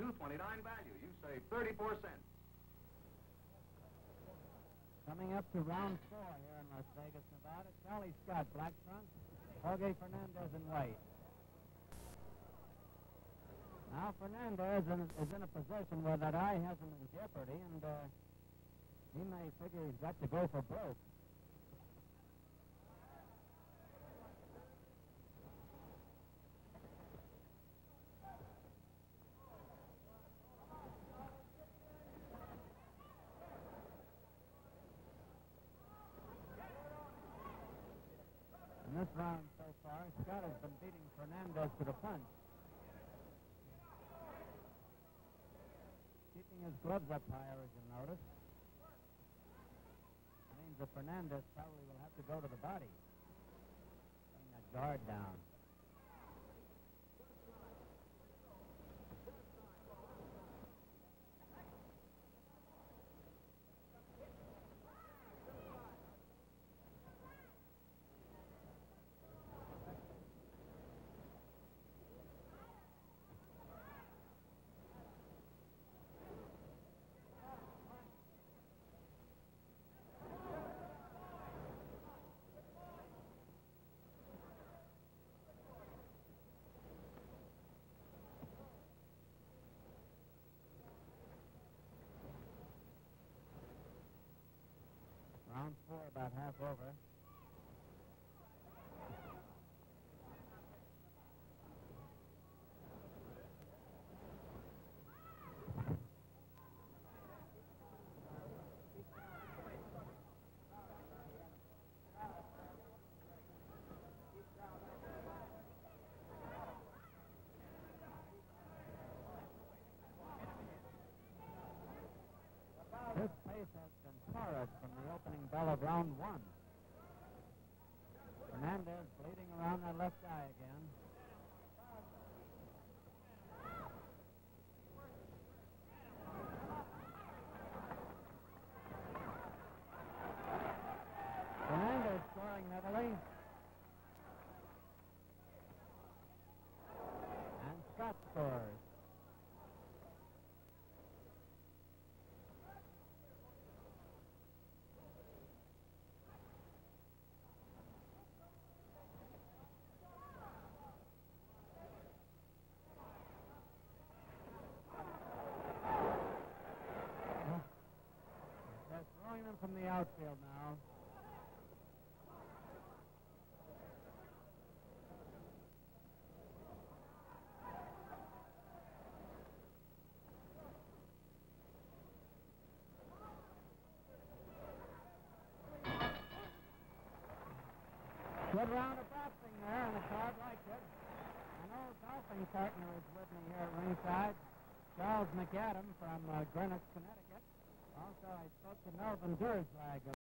$129 value. You save 34 cents. Coming up to round 4 here in Las Vegas, Nevada. Charlie Scott, black trunk. Jorge Fernandez in white. Now Fernandez is in a position where that eye has him in jeopardy, and he may figure he's got to go for broke. In this round so far, Scott has been beating Fernandez to the punch. Keeping his gloves up higher, as you'll notice. Means that Fernandez probably will have to go to the body. Putting that guard down. Round 4 about half over. This pace has been torrid from the opening bell of round 1. Fernandez bleeding around that left eye again. Fernandez scoring heavily. And Scott scores. From the outfield now. Good round of boxing there, and the crowd liked it. An old golfing partner is with me here at ringside, Charles McAdam from Greenwich, Connecticut. Also, I spoke to Melvin Durzlag.